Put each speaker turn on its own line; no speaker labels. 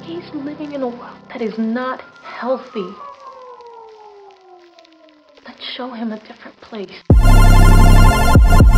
He's living in a world that is not healthy. Let's show him a different place.